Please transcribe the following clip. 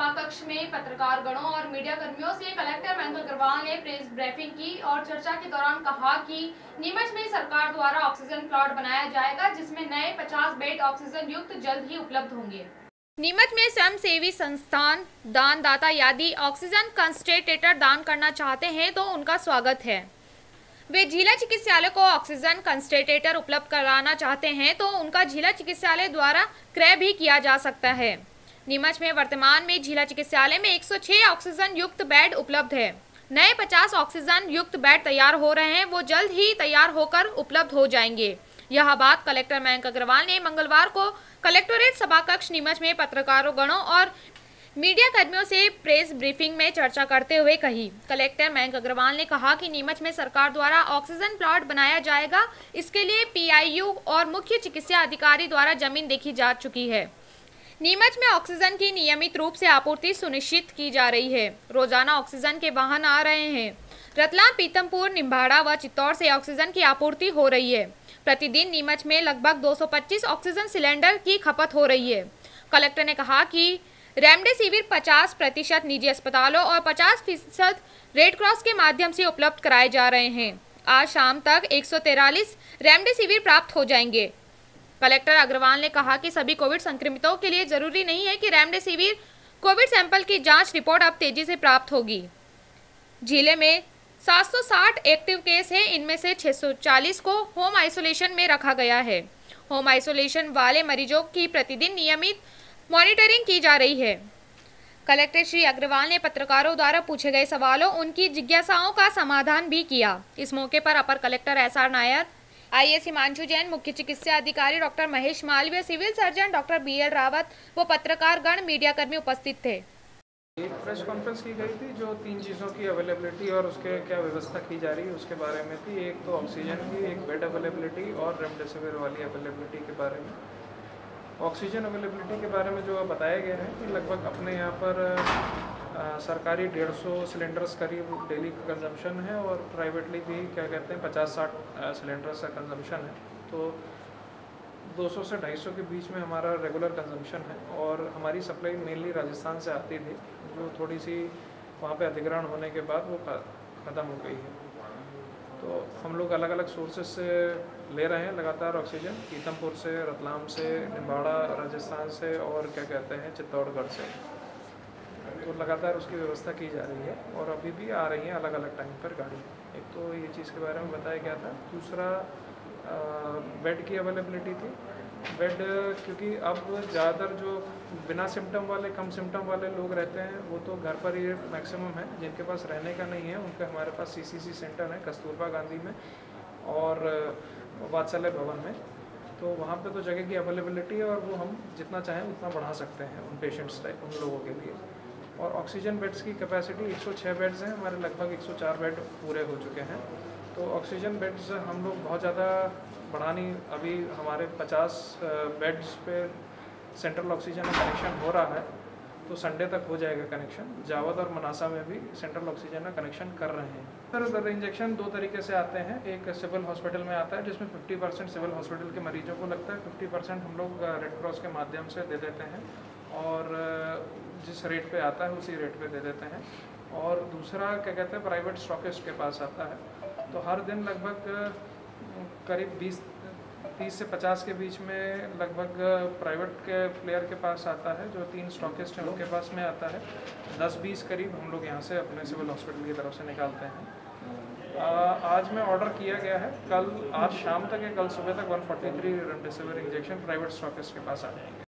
सभा कक्ष में पत्रकार गणों और मीडिया कर्मियों से कलेक्टर मयंक अग्रवाल ने प्रेस ब्रीफिंग की और चर्चा के दौरान कहा कि नीमच में सरकार द्वारा ऑक्सीजन प्लांट बनाया जाएगा, जिसमें नए 50 बेड ऑक्सीजन युक्त जल्द ही उपलब्ध होंगे। नीमच में स्वयंसेवी संस्थान दानदाता यदि ऑक्सीजन कंसंट्रेटर दान करना चाहते हैं तो उनका स्वागत है। वे जिला चिकित्सालय को ऑक्सीजन कंसंट्रेटर उपलब्ध कराना चाहते हैं तो उनका जिला चिकित्सालय द्वारा क्रय भी किया जा सकता है। नीमच में वर्तमान में जिला चिकित्सालय में 106 ऑक्सीजन युक्त बेड उपलब्ध है। नए 50 ऑक्सीजन युक्त बेड तैयार हो रहे हैं, वो जल्द ही तैयार होकर उपलब्ध हो जाएंगे। यह बात कलेक्टर मयंक अग्रवाल ने मंगलवार को कलेक्टोरेट सभा कक्ष नीमच में पत्रकारों गणों और मीडिया कर्मियों से प्रेस ब्रीफिंग में चर्चा करते हुए कही। कलेक्टर मयंक अग्रवाल ने कहा कि नीमच में सरकार द्वारा ऑक्सीजन प्लांट बनाया जाएगा। इसके लिए PIU और मुख्य चिकित्सा अधिकारी द्वारा जमीन देखी जा चुकी है। नीमच में ऑक्सीजन की नियमित रूप से आपूर्ति सुनिश्चित की जा रही है। रोजाना ऑक्सीजन के वाहन आ रहे हैं। रतलाम, पीतमपुर, निम्बाड़ा व चित्तौड़ से ऑक्सीजन की आपूर्ति हो रही है। प्रतिदिन नीमच में लगभग 225 ऑक्सीजन सिलेंडर की खपत हो रही है। कलेक्टर ने कहा कि रेमडेसिविर 50% निजी अस्पतालों और 50% रेड क्रॉस के माध्यम से उपलब्ध कराए जा रहे हैं। आज शाम तक 143 रेमडेसिविर प्राप्त हो जाएंगे। कलेक्टर अग्रवाल ने कहा कि सभी कोविड संक्रमितों के लिए जरूरी नहीं है कि रेमडेसिविर कोविड सैंपल की जांच रिपोर्ट अब तेजी से प्राप्त होगी। जिले में 760 एक्टिव केस हैं, इनमें से 640 को होम आइसोलेशन में रखा गया है। होम आइसोलेशन वाले मरीजों की प्रतिदिन नियमित मॉनिटरिंग की जा रही है। कलेक्टर श्री अग्रवाल ने पत्रकारों द्वारा पूछे गए सवालों, उनकी जिज्ञासाओं का समाधान भी किया। इस मौके पर अपर collector SR Nair, IAS Himanshu Jain, मुख्य चिकित्सा अधिकारी doctor Mahesh Malviya, civil surgeon doctor BL Rawat व पत्रकार गण मीडिया कर्मी उपस्थित थे। एक प्रेस कॉन्फ्रेंस की गई थी जो 3 चीज़ों की अवेलेबिलिटी और उसके क्या व्यवस्था की जा रही है उसके बारे में थी। एक तो ऑक्सीजन की, एक बेड अवेलेबिलिटी और रेमडेसिविर वाली अवेलेबिलिटी के बारे में। ऑक्सीजन अवेलेबिलिटी के बारे में जो बताया गया है कि लगभग अपने यहाँ पर सरकारी 150 सिलेंडर्स करीब डेली कंजम्पशन है और प्राइवेटली भी क्या कहते हैं 50-60 सिलेंडर्स का कंजम्पशन है। तो 200 से 250 के बीच में हमारा रेगुलर कंजम्पशन है और हमारी सप्लाई मेनली राजस्थान से आती थी, जो थोड़ी सी वहाँ पे अधिग्रहण होने के बाद वो ख़त्म हो गई है। तो हम लोग अलग अलग सोर्सेस से ले रहे हैं लगातार ऑक्सीजन, पीतमपुर से, रतलाम से, निम्बाड़ा राजस्थान से और क्या कहते हैं चित्तौड़गढ़ से। तो लगातार उसकी व्यवस्था की जा रही है और अभी भी आ रही हैं अलग अलग टाइम पर गाड़ी। एक तो ये चीज़ के बारे में बताया गया था। दूसरा बेड की अवेलेबिलिटी थी। बेड क्योंकि अब ज़्यादातर जो बिना सिम्टम वाले, कम सिम्टम वाले लोग रहते हैं वो तो घर पर ही मैक्सिमम है। जिनके पास रहने का नहीं है उनका हमारे पास CCC सेंटर है कस्तूरबा गांधी में और वात्सल्य भवन में। तो वहाँ पे तो जगह की अवेलेबिलिटी है और वो हम जितना चाहें उतना बढ़ा सकते हैं उन पेशेंट्स टाइप उन लोगों के लिए। और ऑक्सीजन बेड्स की कैपेसिटी 106 बेड्स हैं, हमारे लगभग 104 बेड पूरे हो चुके हैं। तो ऑक्सीजन बेड्स हम लोग बहुत ज़्यादा बढ़ानी, अभी हमारे 50 बेड्स पे सेंट्रल ऑक्सीजन का कनेक्शन हो रहा है, तो संडे तक हो जाएगा कनेक्शन। जावद और मनासा में भी सेंट्रल ऑक्सीजन का कनेक्शन कर रहे हैं। सर इंजेक्शन 2 तरीके से आते हैं। एक सिविल हॉस्पिटल में आता है जिसमें 50% सिविल हॉस्पिटल के मरीजों को लगता है, 50% हम लोग रेड क्रॉस के माध्यम से दे देते हैं और जिस रेट पे आता है उसी रेट पे दे देते हैं। और दूसरा क्या कहते हैं प्राइवेट स्टॉकिस्ट के पास आता है। तो हर दिन लगभग करीब 30 से 50 के बीच में लगभग प्राइवेट के प्लेयर के पास आता है, जो 3 स्टॉकिस्ट हैं उनके पास में आता है। 10-20 करीब हम लोग यहाँ से अपने सिविल हॉस्पिटल की तरफ से निकालते हैं। आज में ऑर्डर किया गया है, आज शाम तक या कल सुबह तक 143 रेमडेसिविर इंजेक्शन प्राइवेट स्टॉकिस्ट के पास आ जाएंगे।